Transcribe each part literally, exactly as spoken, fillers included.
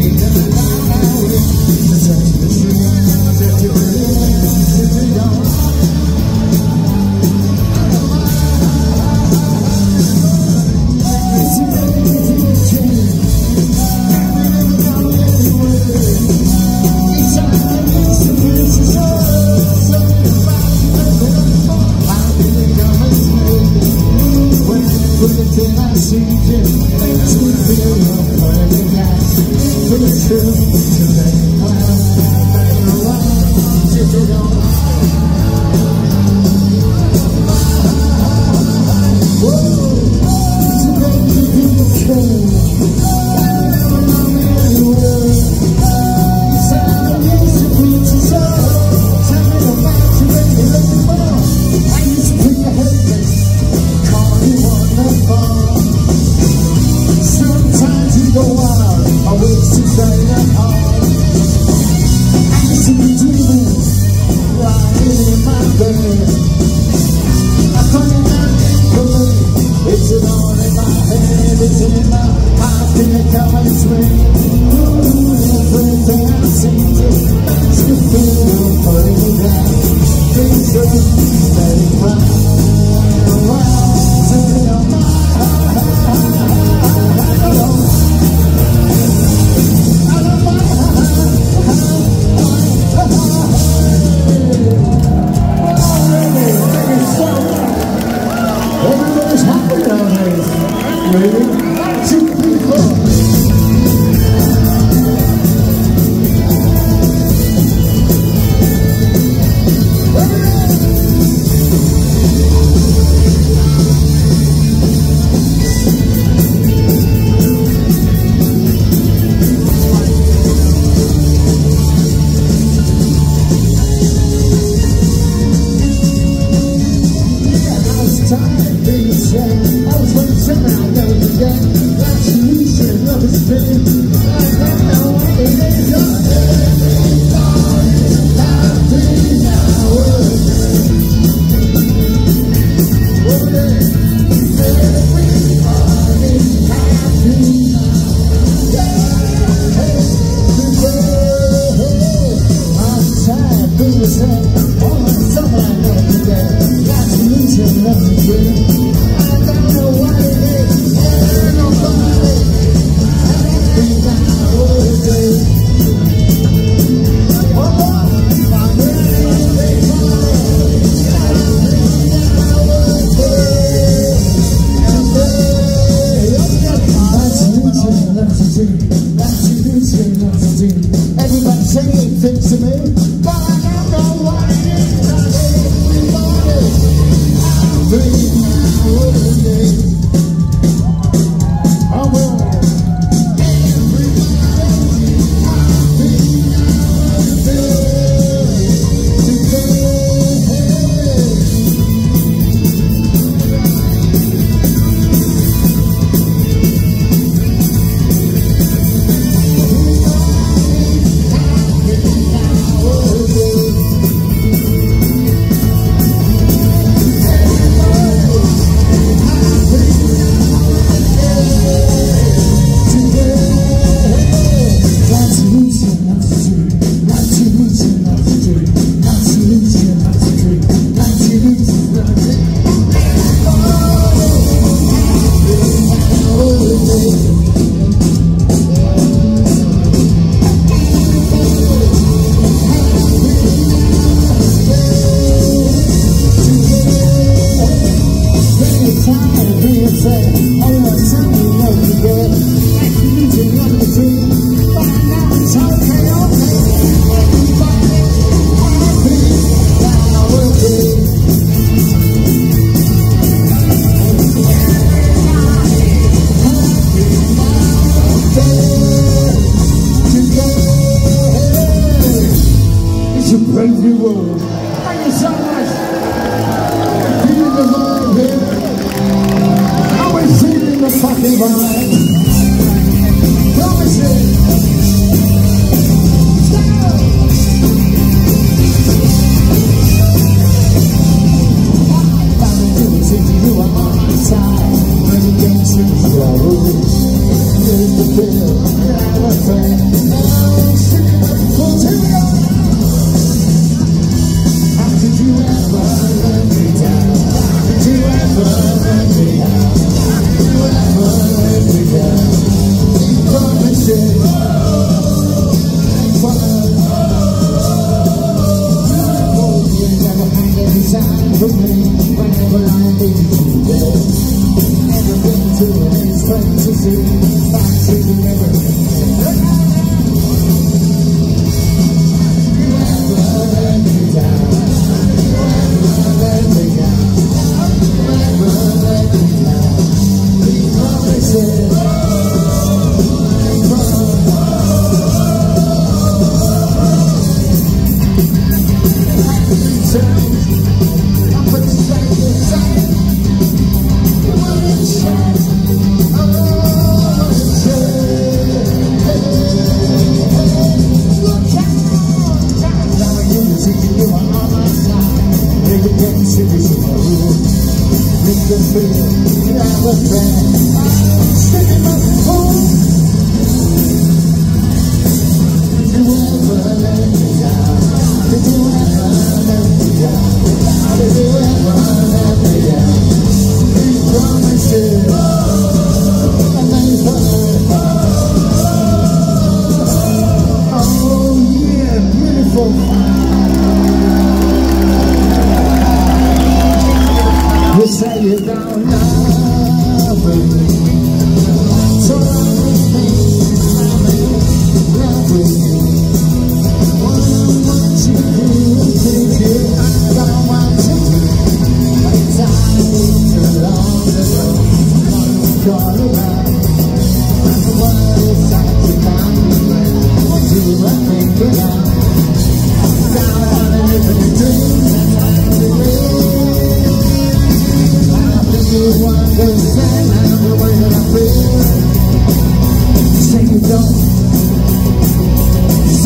Friend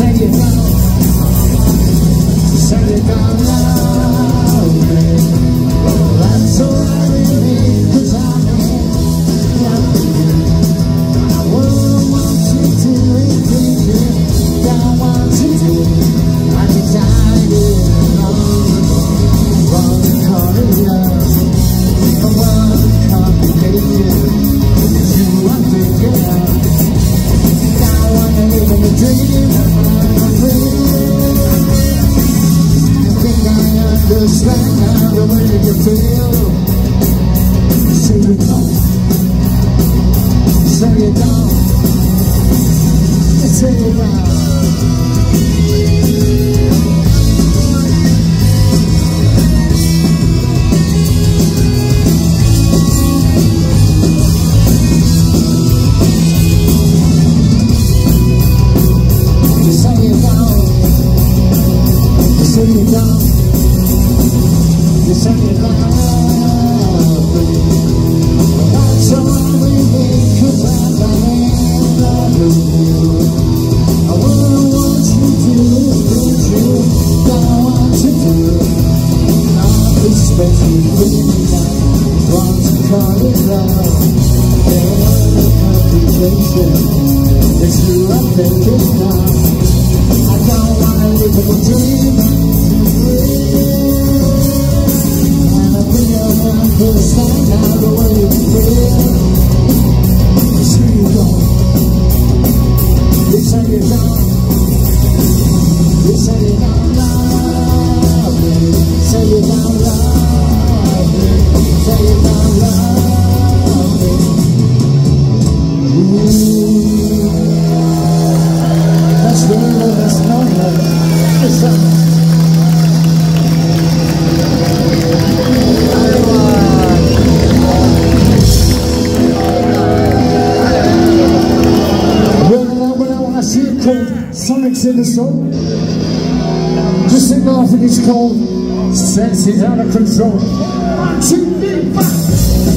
Sonic's in the song. Just sing off and it's called Senses Out of Control. One, two, three, five.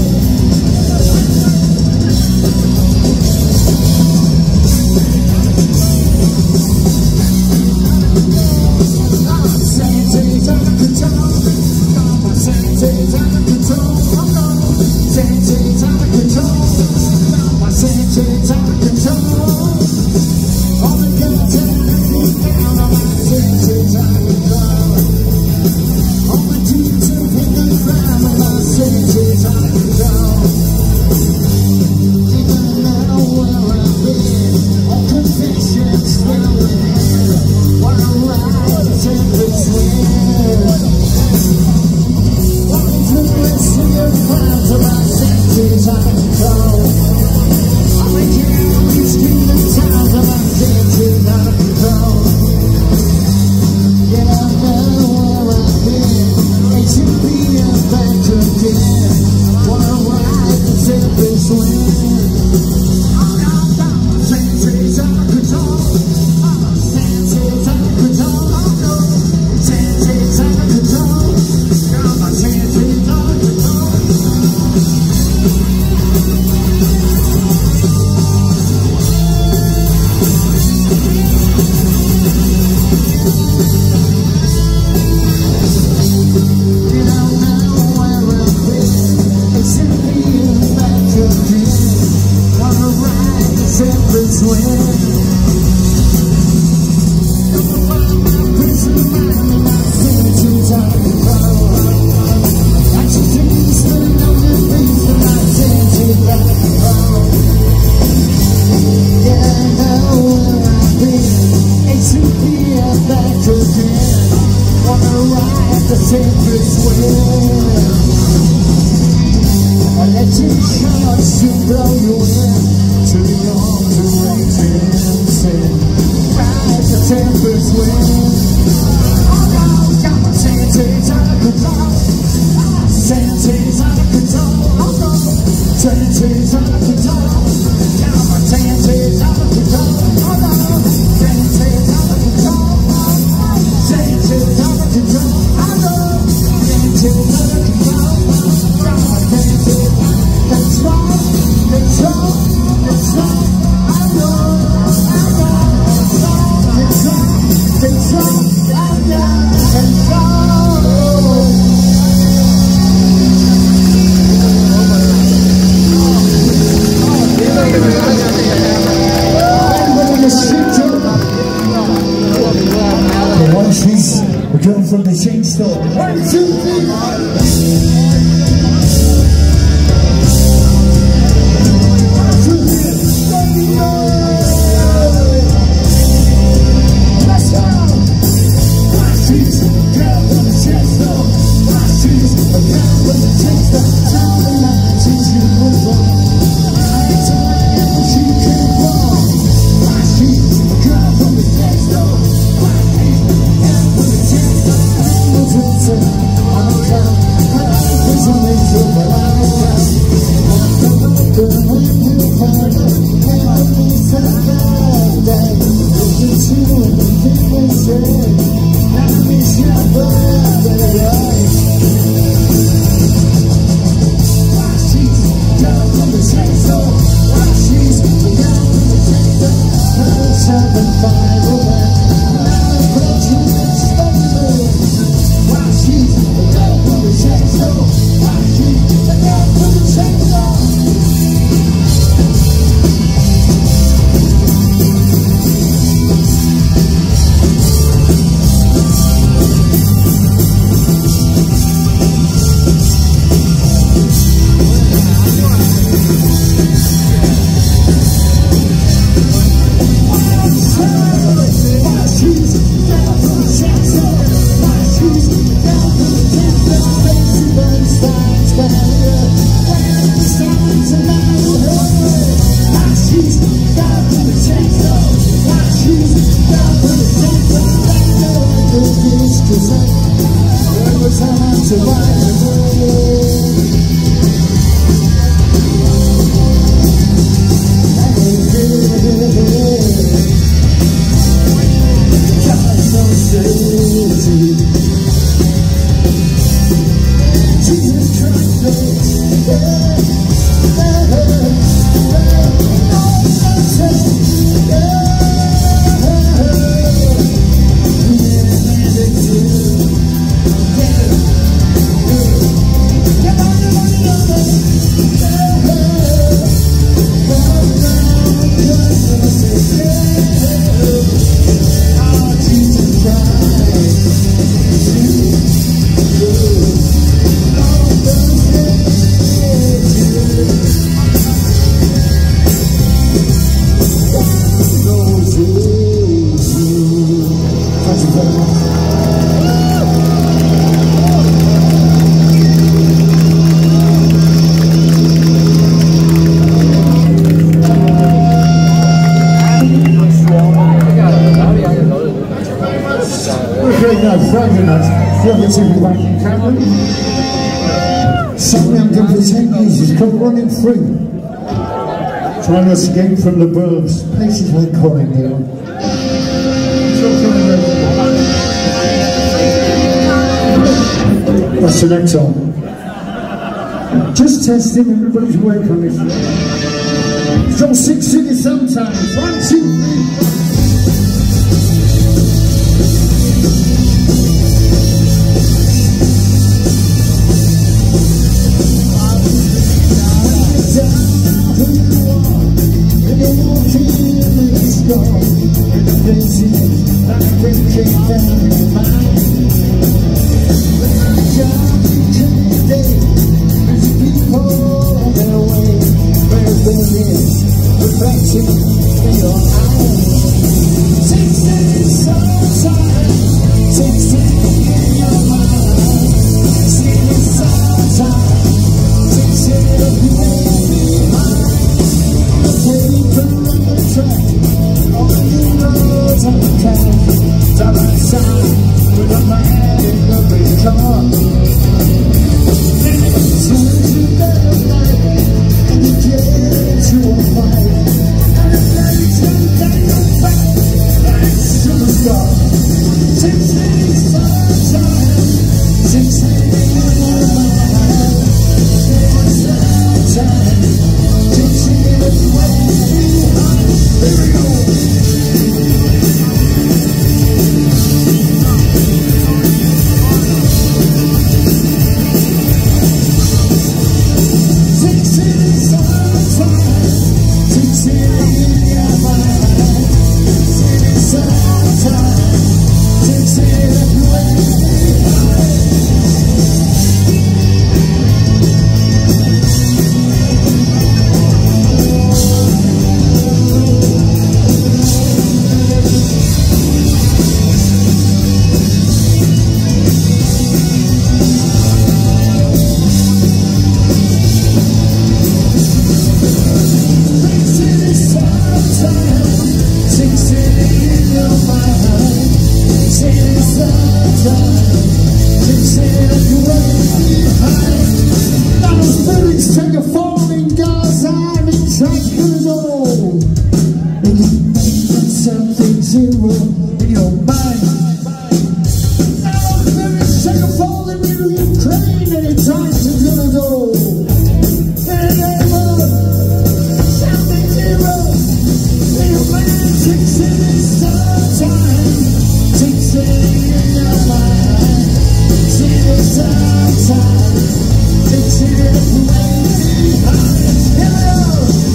Senses out of control. Senses out of control. Senses out of control. Senses out of control. All the good times down on my senses out of control. All my tears are in the ground on my senses out of control. Even now where I've been, all confessions still in. What a ride to take this wind. Walking through the sea of clouds of my senses out of control. All my dreams in the towns of my senses out of control. Yeah, I know where I've been. It should be a back again. What a ride to take this wind. Oh, no, no, my senses out of control. Oh, my senses out of control. Oh, no, senses out of control. Oh, my senses out of control. It's from the chain store. One, two, three. Something I'm doing for ten years is called Running Free. Trying to escape from the burbs, places like Collingdale. That's the next song. Just testing everybody's work on this. From six cities sometimes. One, two, three. Take it something zero in your mind. Now there is second falling in Ukraine and it's time to gonna go. In the name of something zero in your mind, takes it in sometime, takes it in your mind, takes it in sometime, takes it in way behind. Here we go.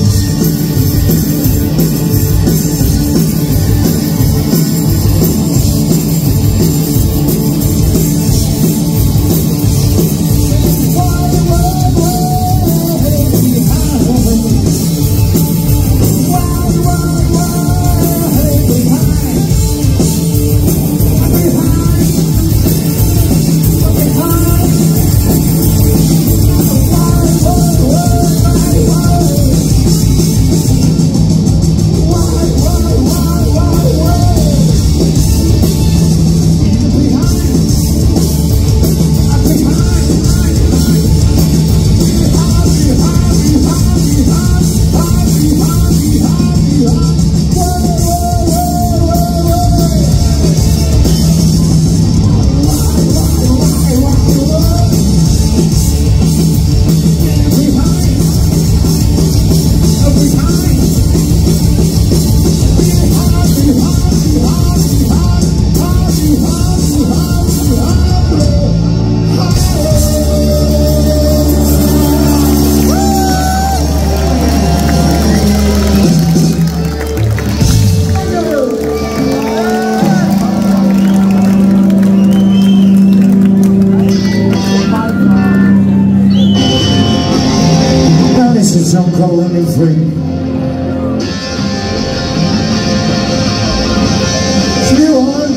Some call it free. Still on.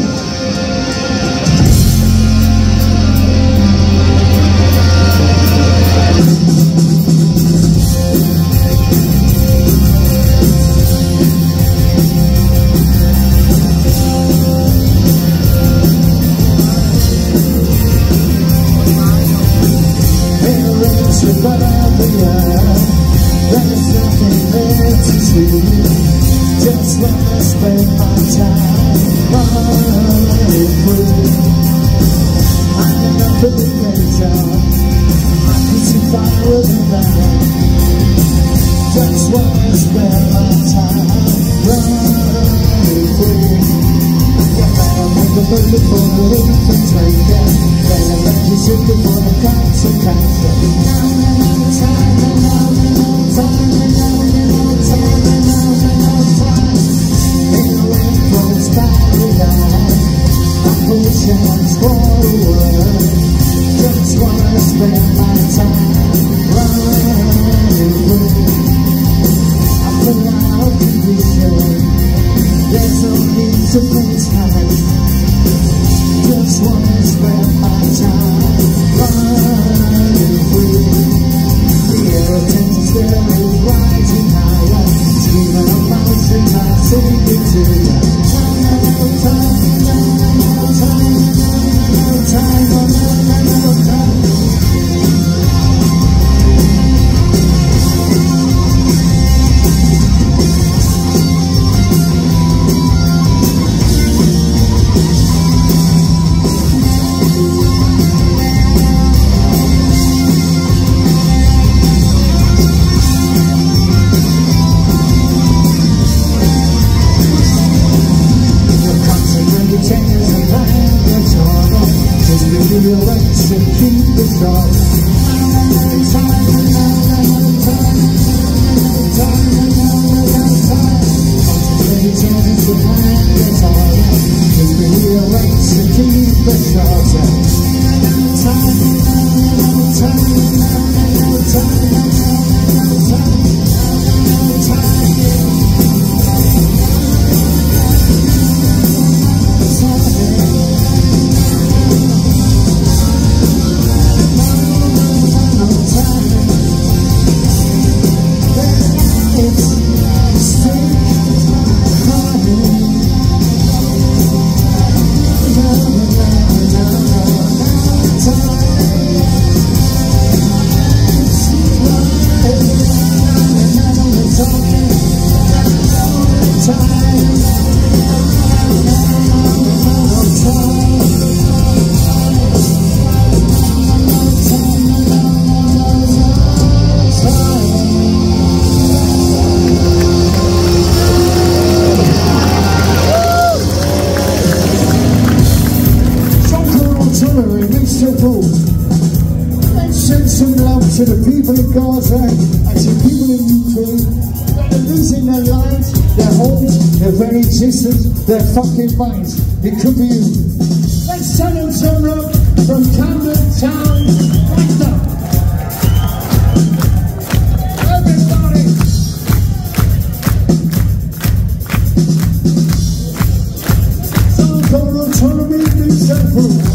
Parents are above the eye. There's nothing there to see. Just wanna spend my time running free. I'm enough of the later. I can see fire in the night. Just wanna spend my time running free. Yeah, I'll make a move before the leaf and take it. Then I'll let you sit before the consequences. Now, now, now, time, now, now, now. Time and now and all time and now and all time. In the rain flows by the line. I push hands forward. Just wanna spend my time running free. I pull out condition. There's no need to face time. Just wanna spend my time running free. The air tends to is rising higher, screaming about the time, singing to you. Time, no time, no, no time, no, no time, no, no, no time. No, no, no, no. Valerie, next to Paul. Let's send some love to the people in Gaza and to people in Ukraine that are losing their lives, their homes, their very existence, their fucking minds. It could be you. Let's send them some love from Camden Town. Right now. Everybody. Some called autonomy in Central.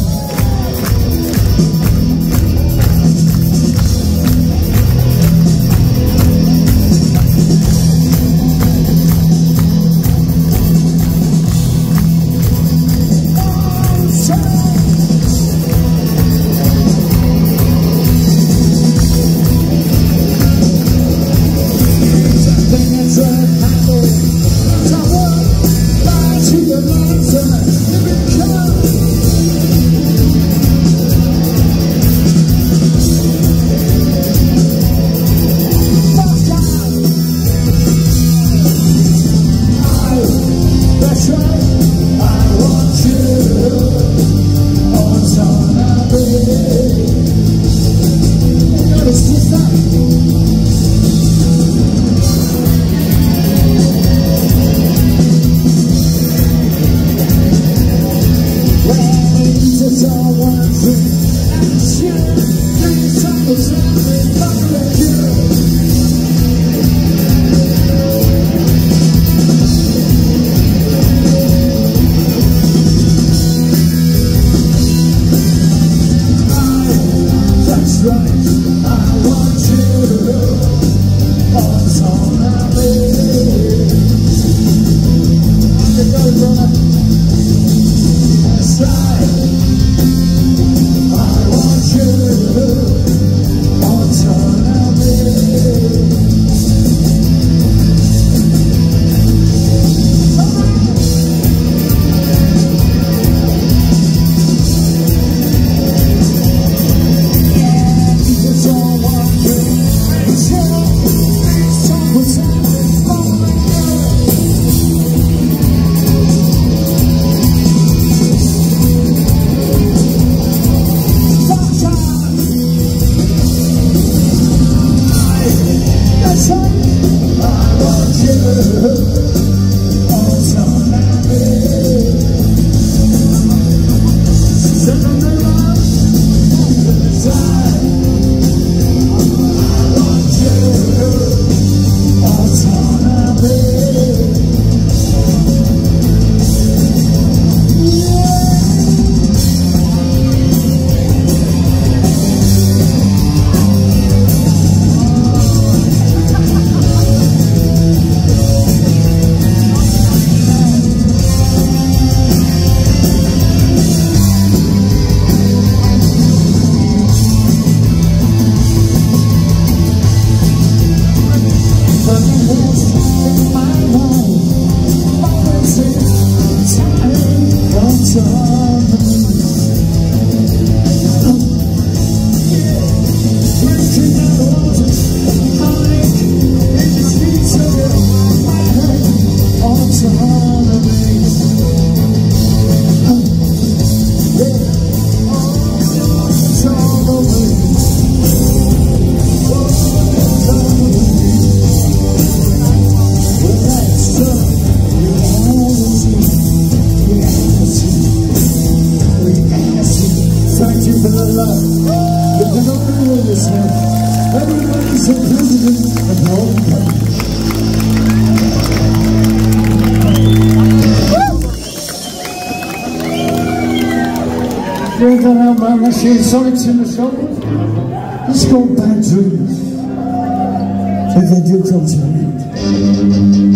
Sonics in the shoulders. It's called Bad Dreams. If they do come to an end.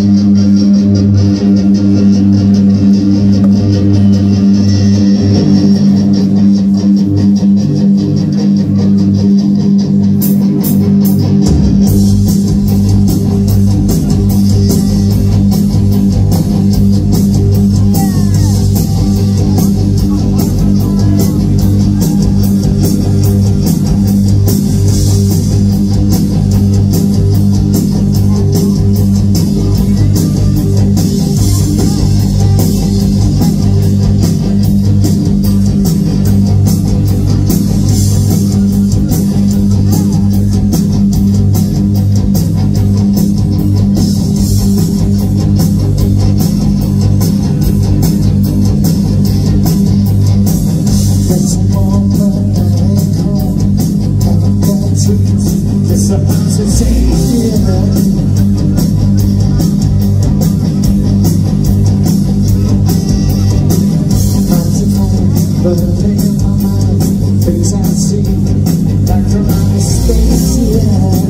but they in my mind, things I see, like from outer space, yeah.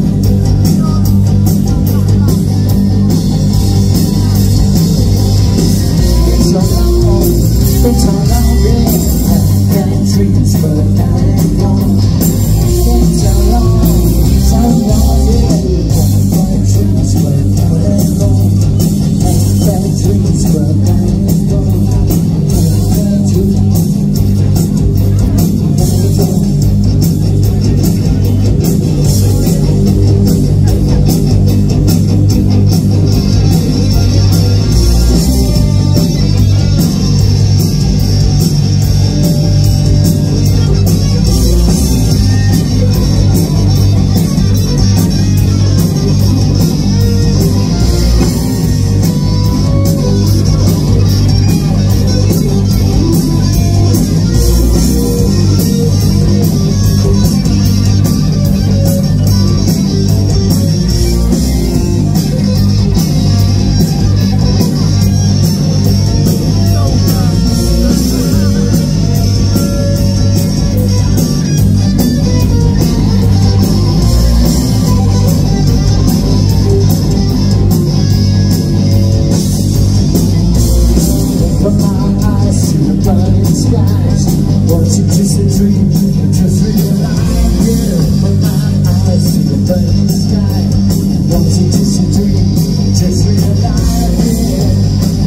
It's all on, it's all on, yeah. Got dreams, but now they're gone. It's all on, it's all on, yeah. Got dreams, but now they're gone. Got dreams, but now they're gone. Got dreams. Was it just a dream? Just realize, yeah. But my eyes see the burning sky. Was it just a dream? Just realize, yeah.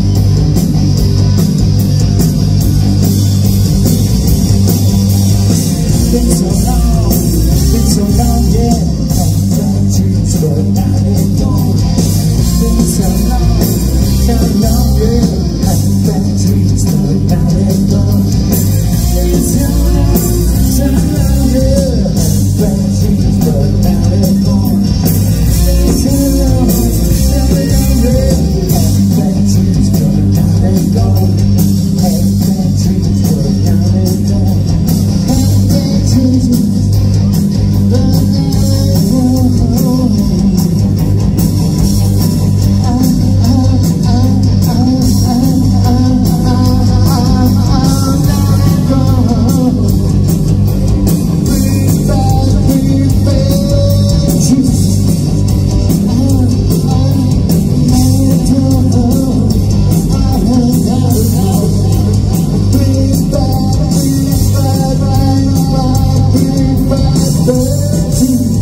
Been so long, been so long, yeah. Got dreams, but now they're gone. Been so long, so long, yeah. Got dreams, but now they're gone. It's so long, so long, yeah. Got dreams, but now they're gone. It's so long, so long, yeah. Got dreams, but now they're gone. Hey, got dreams, but now they're gone. Hey, got dreams, but now they're gone. Ah, ah, ah, ah, ah, ah, ah, ah, now they're gone. Bring back, bring back Jesus. Ah, ah, ah, ah, ah, ah. Bring back, bring back, bring back, bring back Jesus.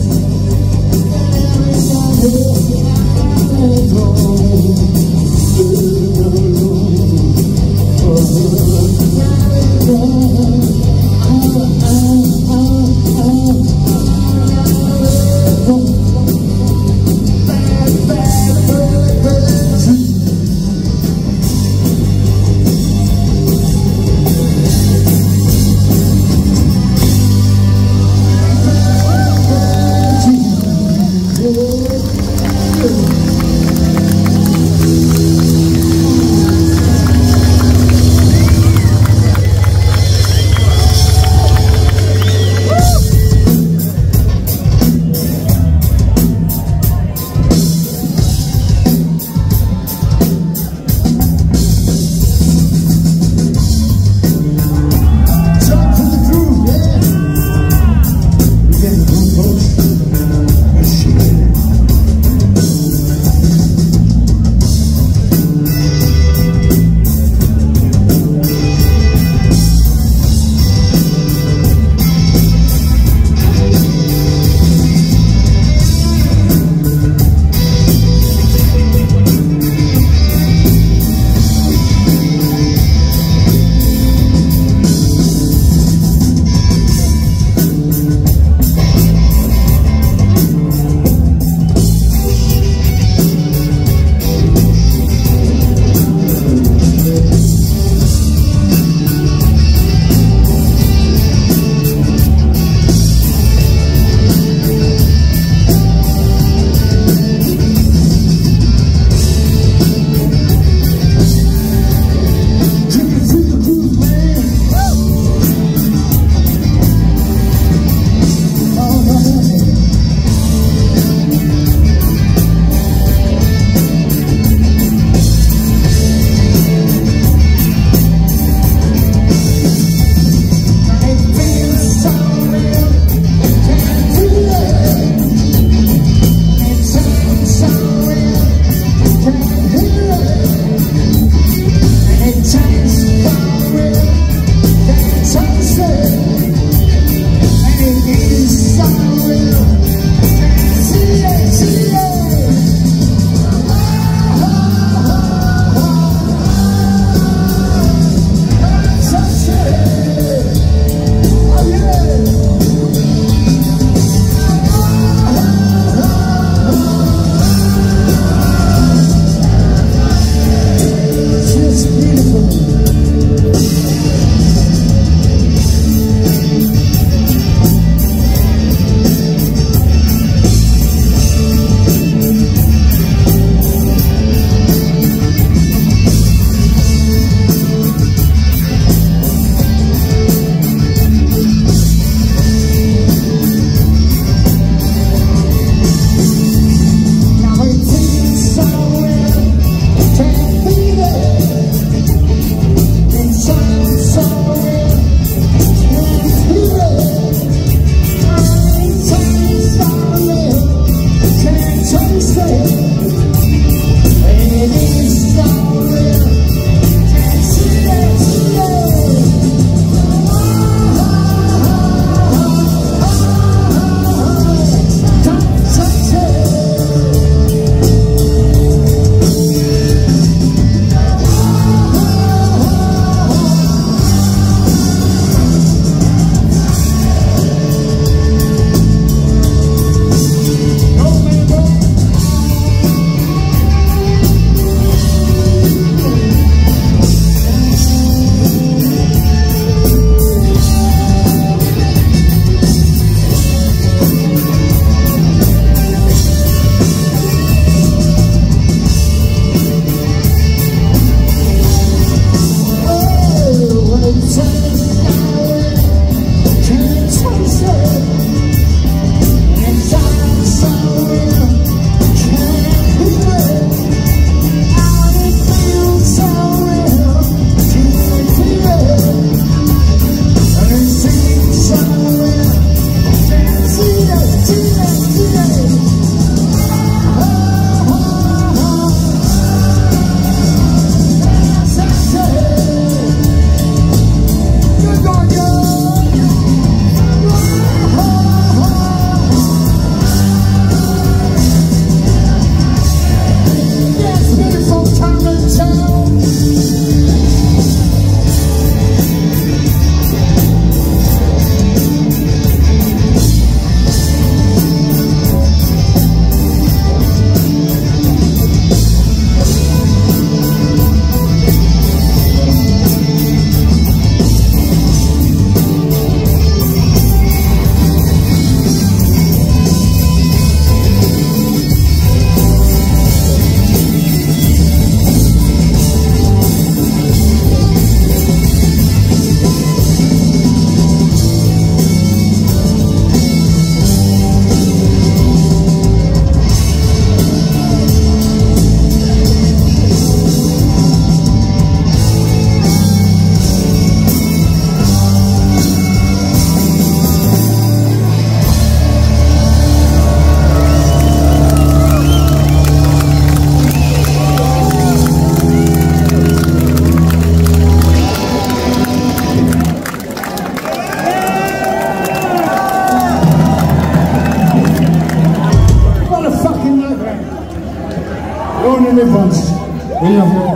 great bunch. We love you.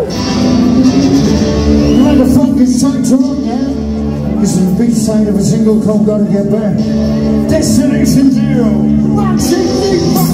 You like the funk is tight to rock, yeah? This is the B-side of a single called Gotta Get Back. Destination Zero. Roxy Deep.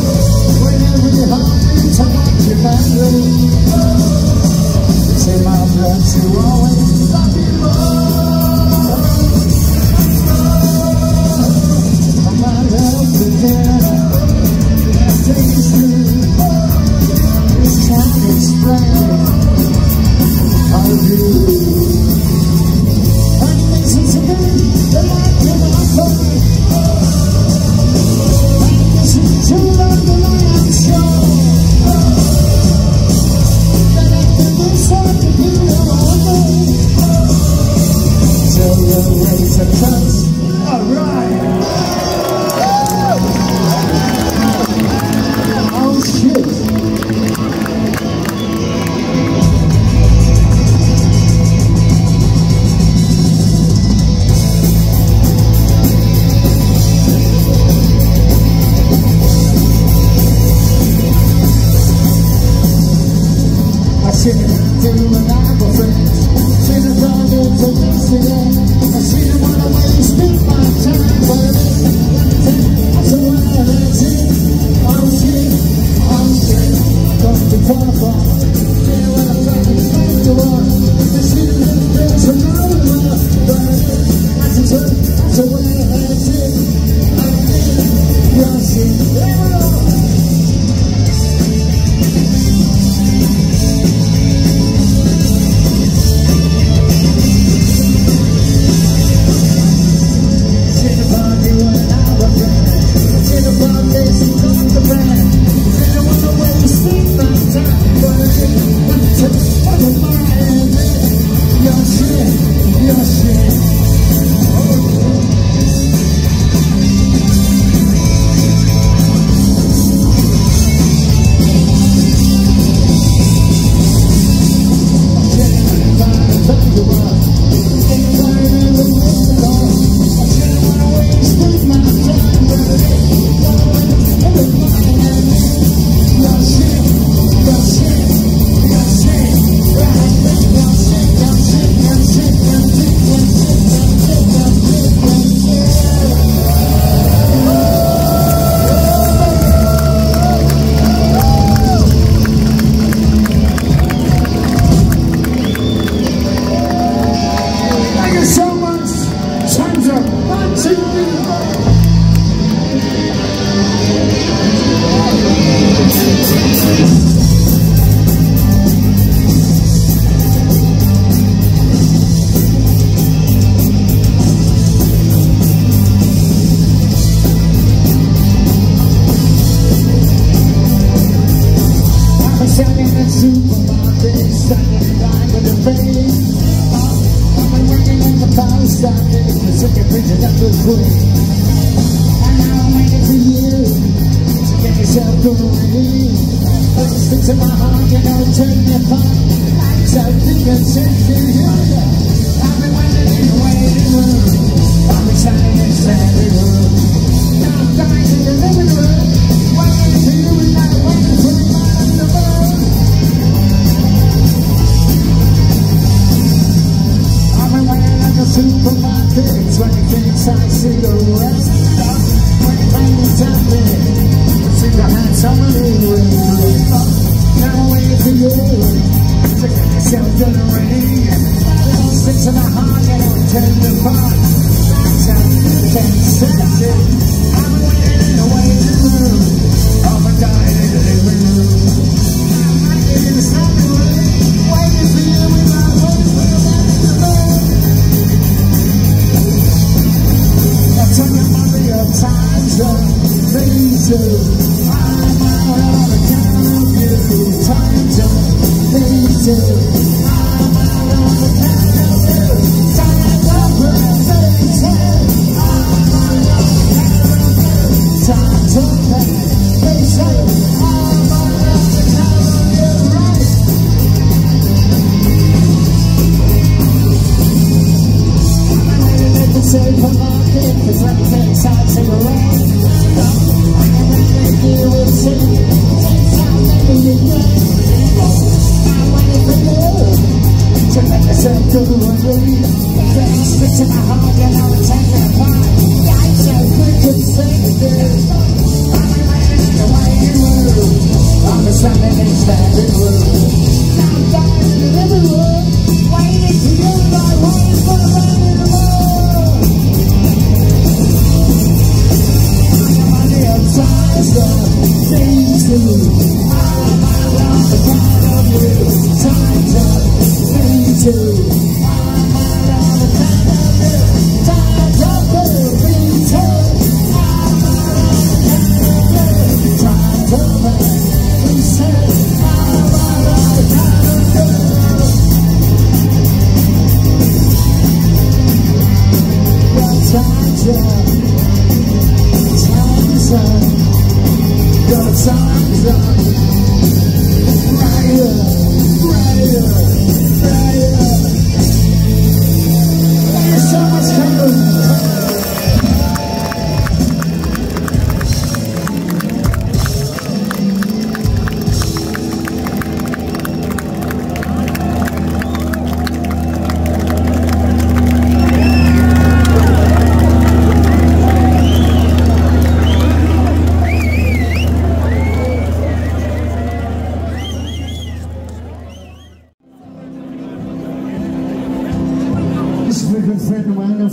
Say my Friend of mine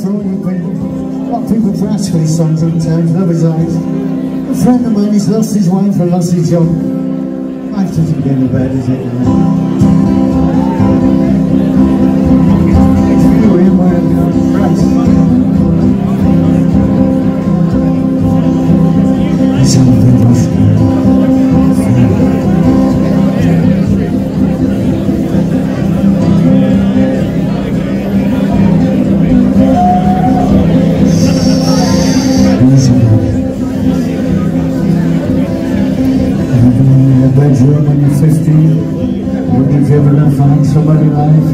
lot of people to ask for these songs in town. Nobody's eyes. A friend of mine, he's lost his wife and lost his job. Life doesn't get any better, does it? Bedroom when you're fifteen, wouldn't you ever gonna find somebody alive?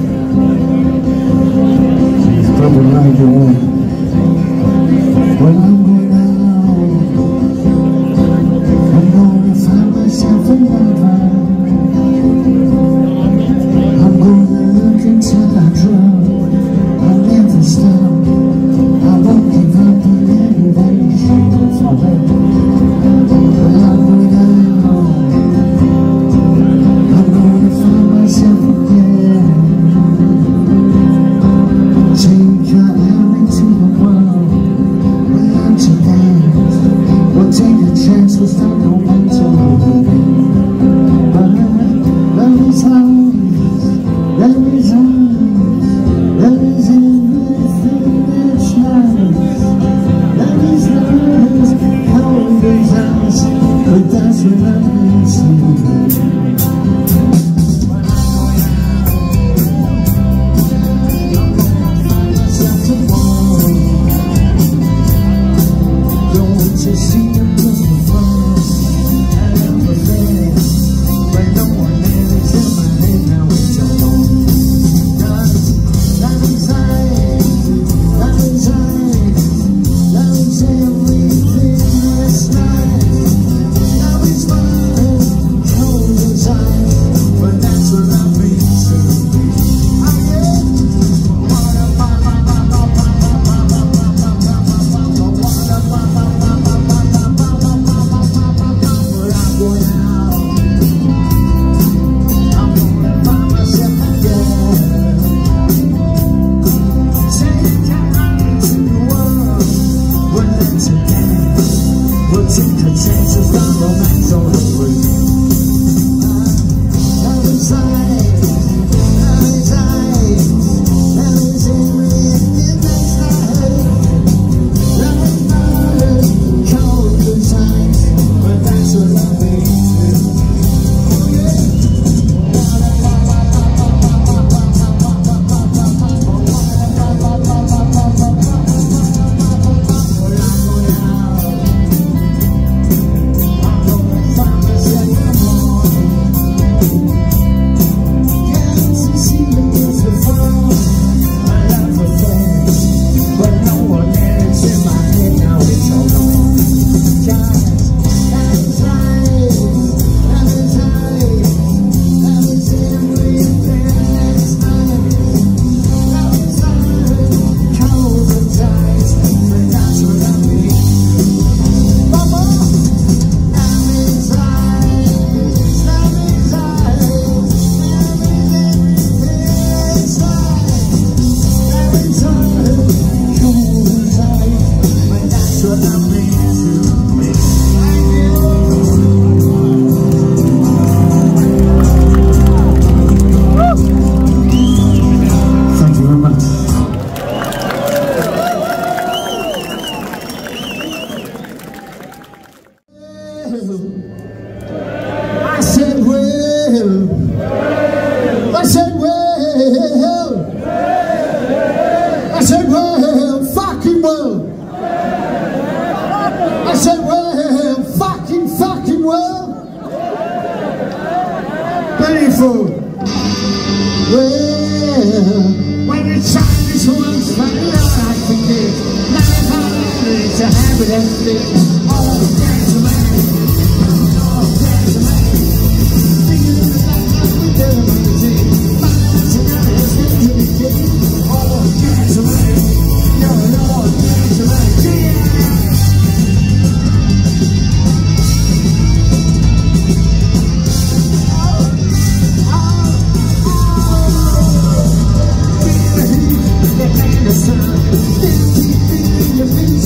It's probably right the way. Well, I'm going out, I'm gonna find myself a lover. I'm gonna look until I drop. I'll never stop. I won't give up on elevation for her. Well, I'm going out. Beautiful. Well, when the time is once for love, I forget. Life is a habit and thing. Oh, there's a man. Oh, there's a man. Thinking of the life that we do on the team. My life's another thing to be king. Oh, there's a man. No, no, there's a man. Yeah. The sun, the sun, the sun,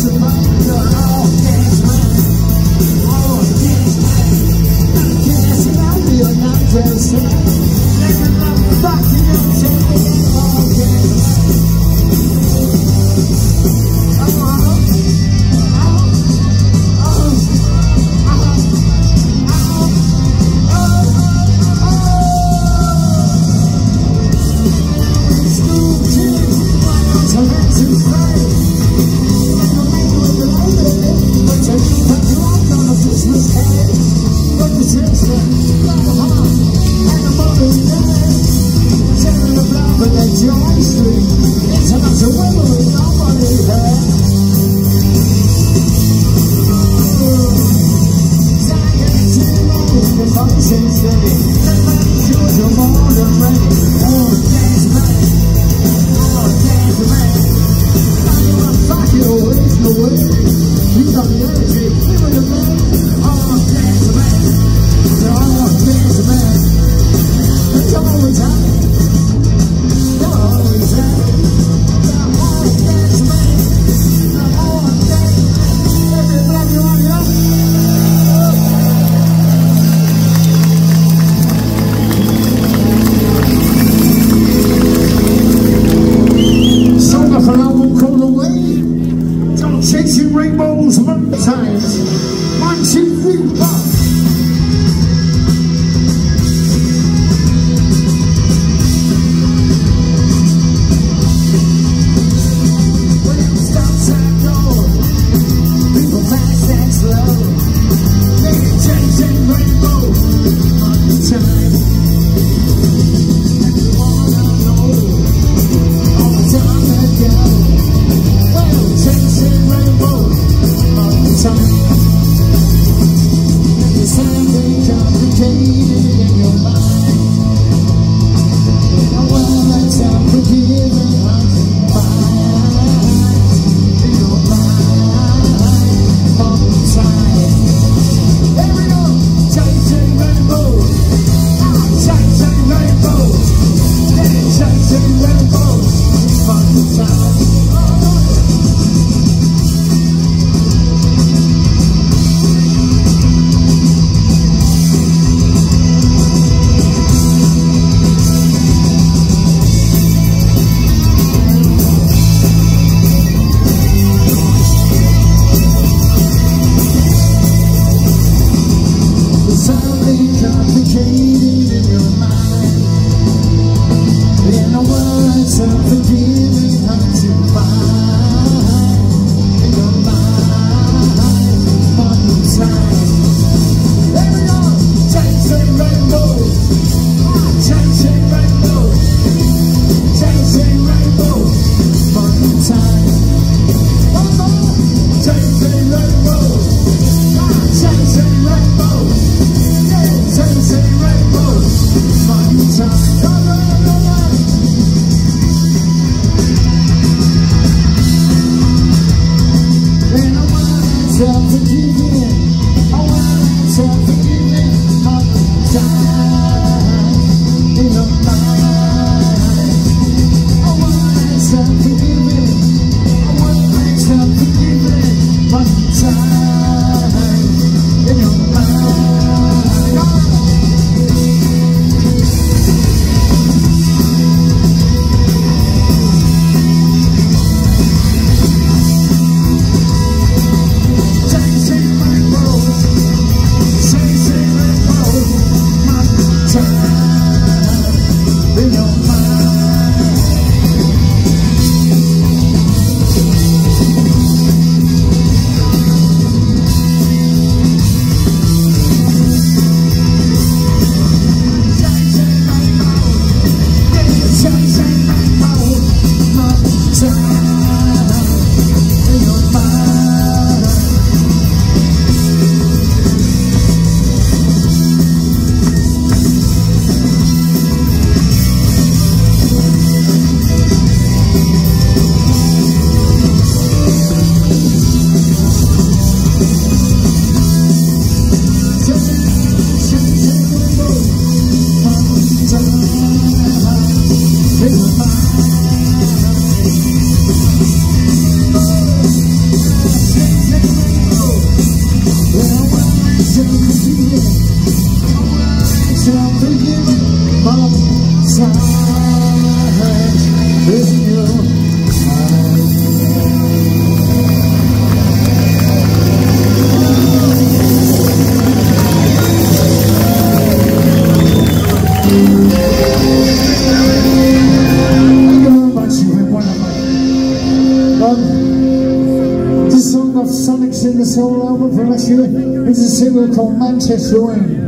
It's a single called Manchester Rain.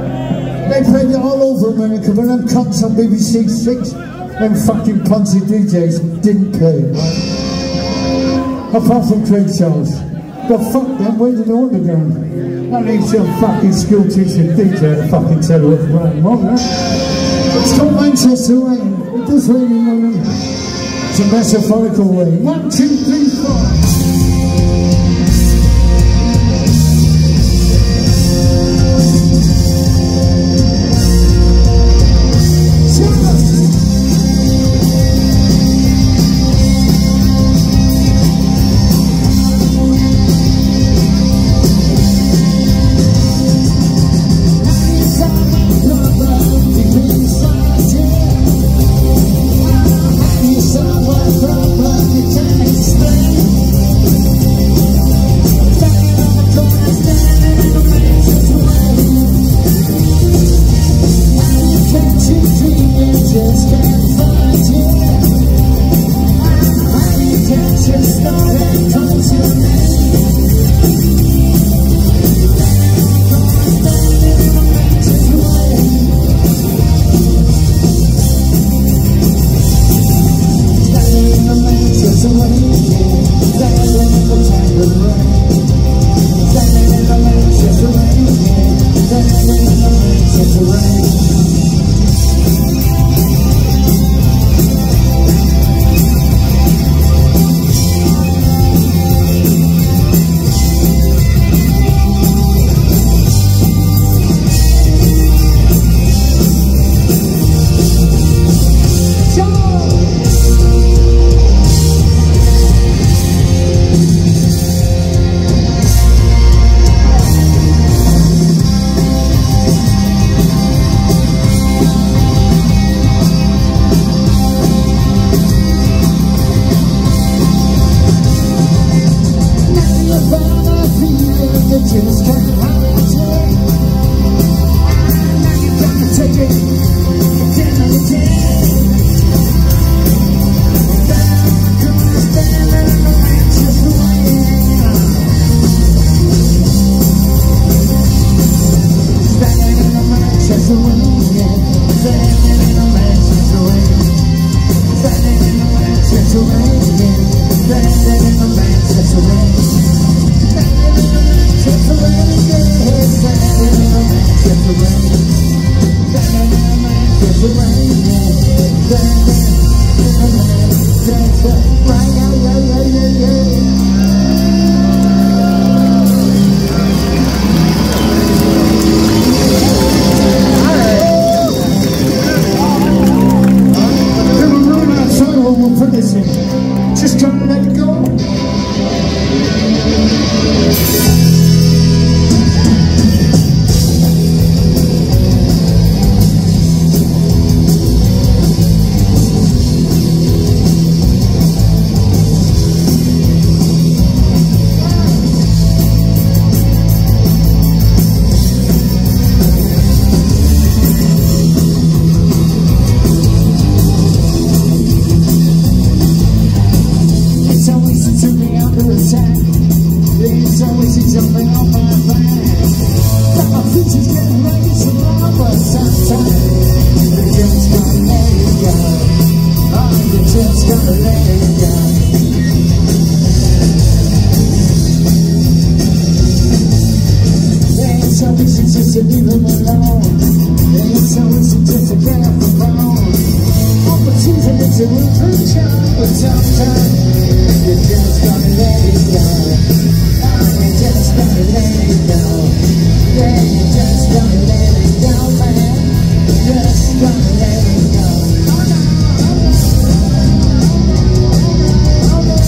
They played it all over America, but them cunts on B B C Six, them fucking poncy D Js didn't play it, right? Apart from trade shows. The fuck them, where did the underground? I need some fucking school teaching D J to fucking tell her what's going on, huh? It's called Manchester Rain. It does rain in London. It's a metaphorical rain. One, two, three, four. Just trying to let it go. There's always something on my mind. But my future's getting ready to run, but sometimes you just gotta let it go. Oh, you just gotta let it go. There's always just to leave them alone. There's always just to get off the phone. Opportunity to reach out, but sometimes you just gotta let it go. You just gotta let it go. Yeah, you just gotta let it go, man. Just gotta let it go. Oh no, oh no, oh no,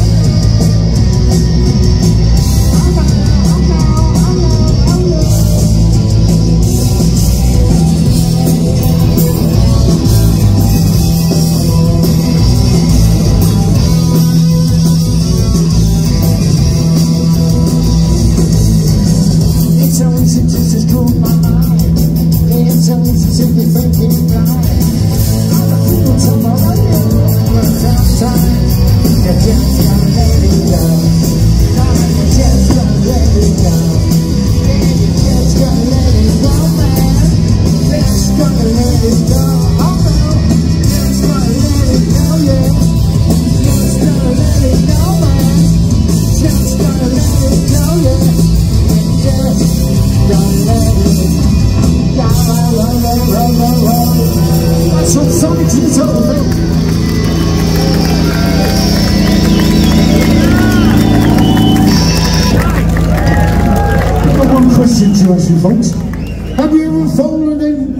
oh no, oh no, oh no. to ask you folks, have you ever fallen in?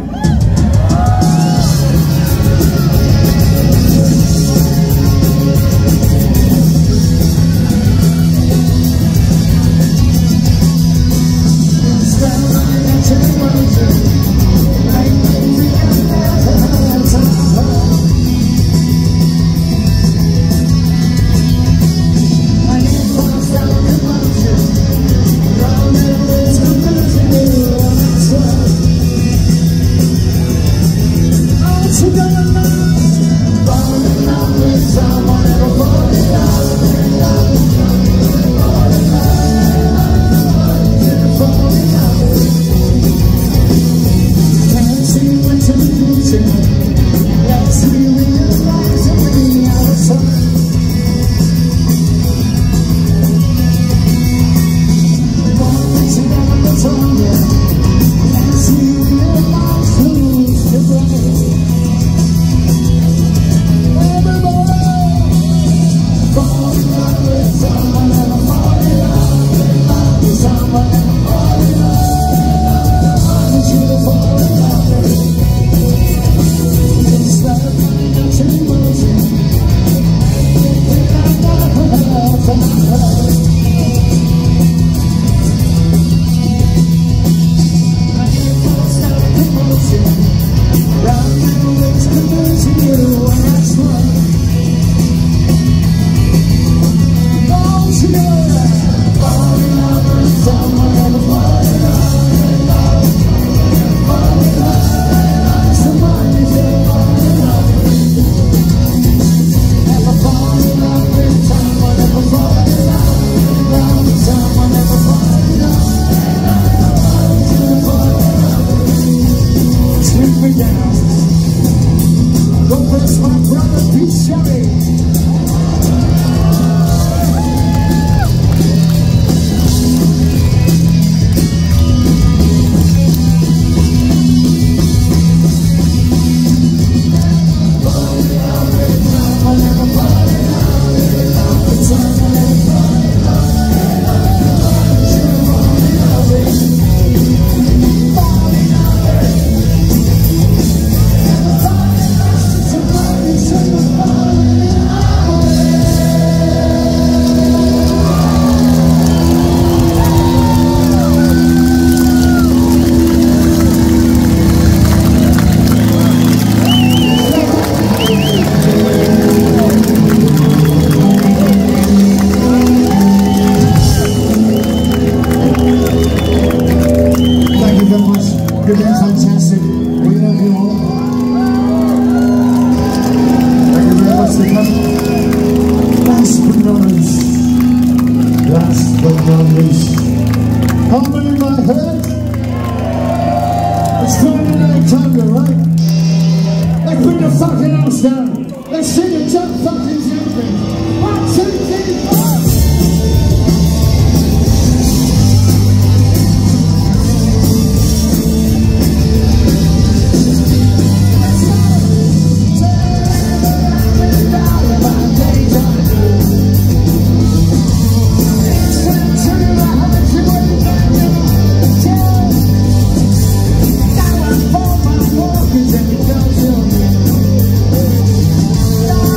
You've been fantastic. We love you all. Thank you very much for coming. Last but not least, last but not least, Harmony in my head. It's Friday Night Tango, right? Let's bring the fucking house down. Let's sing a jump fucking jumping. One, two, three, four. Don't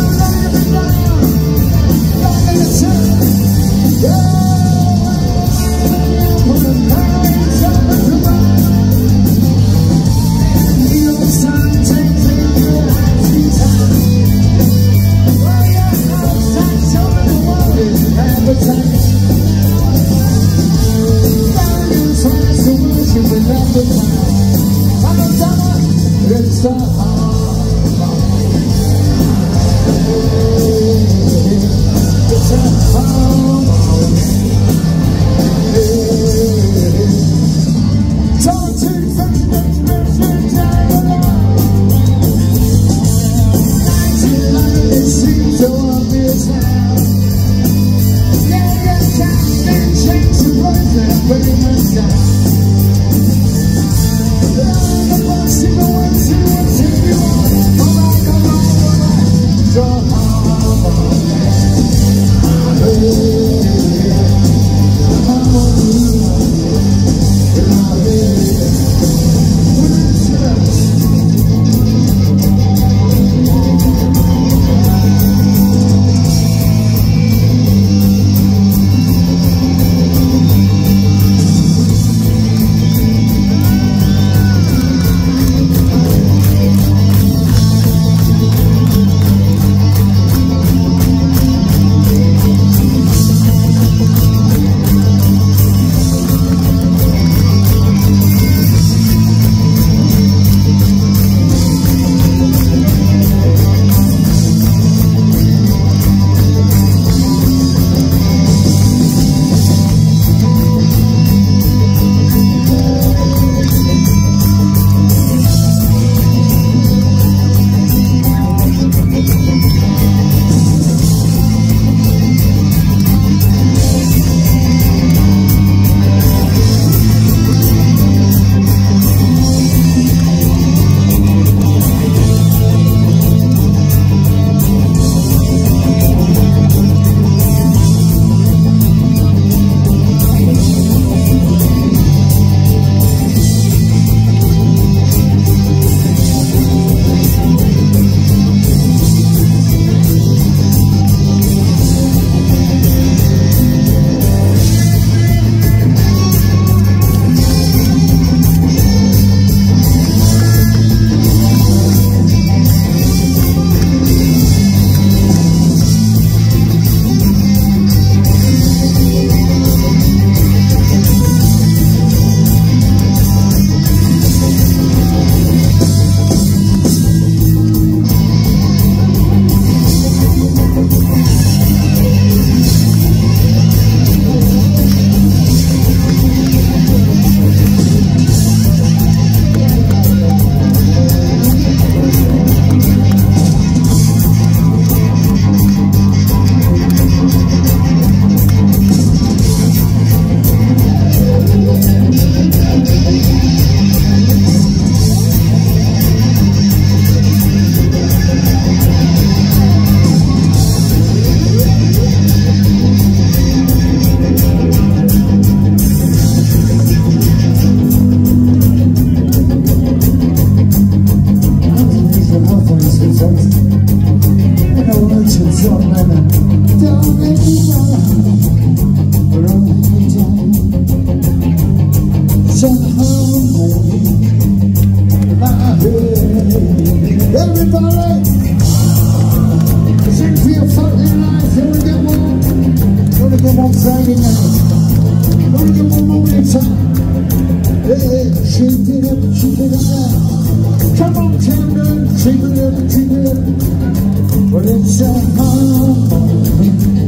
Wanna get one more time. Hey, shake it up, shake it up. Come on, tender, shake it up, shake it up. Well, it's a harmony.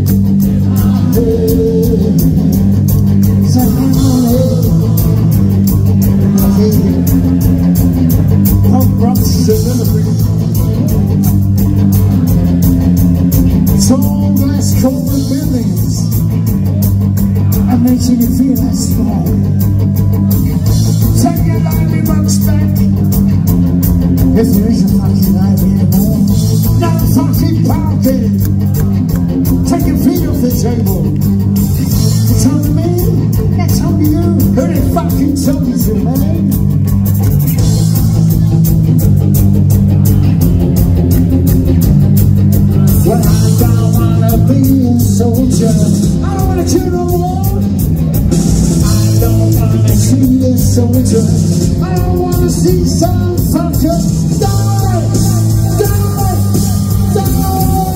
Hey, it's a harmony. Hey, punk rock celebrity. Tall glass covered buildings. That makes you feel that small. Take your lively bucks back. If there is a fucking life anymore. Not a fucking party. Take your feet off the table. It's on me, that's on you. Who they fucking told you to, man? Well, I don't wanna be a soldier. I don't wanna do no war. I don't wanna see a soldier. I don't wanna see some fucker die, die, die.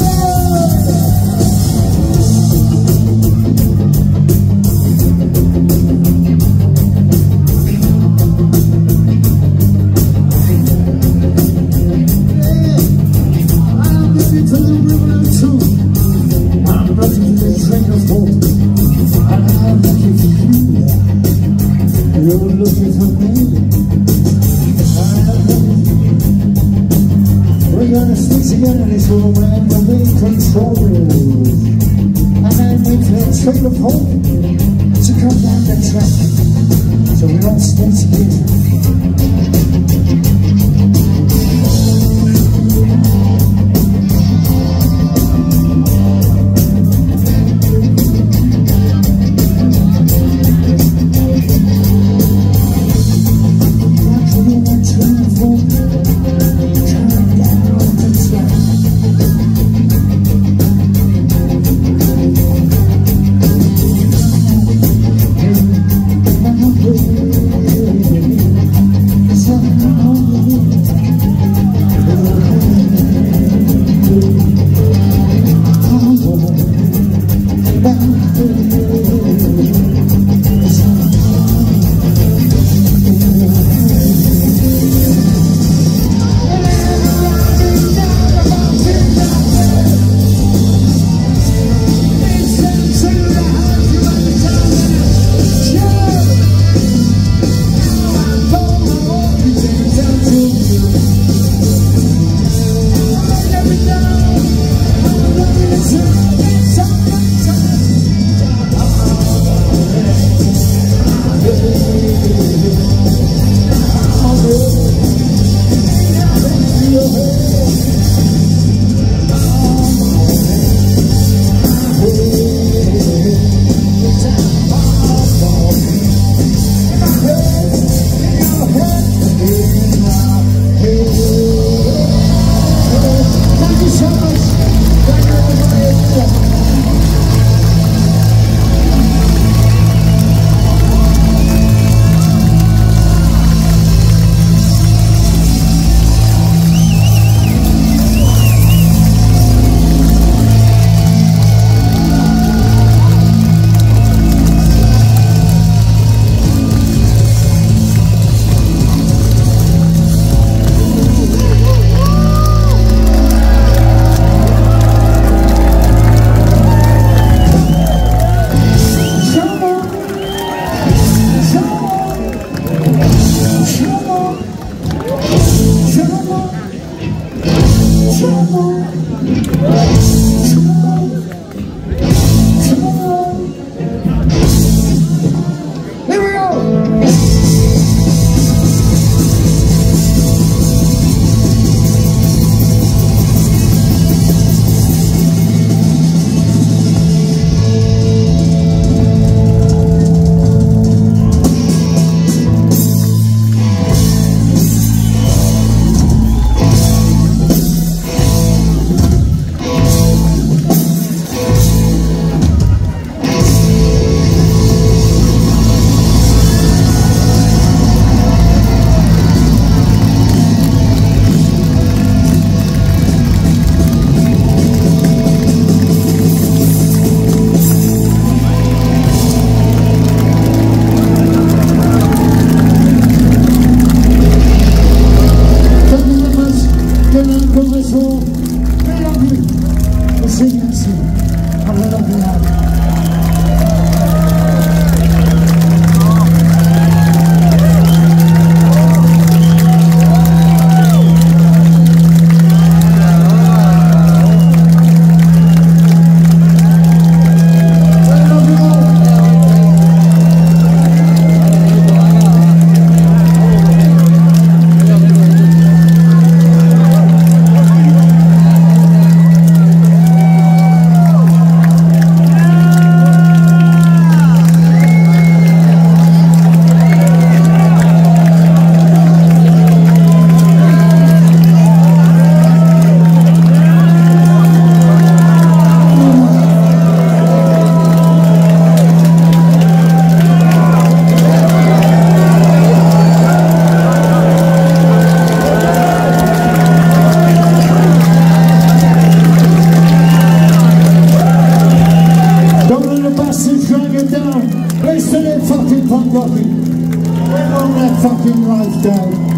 Yeah, I'm looking for the river of truth. I'm looking for the train of hope. And I'm looking for you. You're looking for me. We're gonna stick together this room and we'll be controlled. And then we can train of hope to come down the track so we don't stay together. Listen to fucking punk rocking. Where all that fucking life go?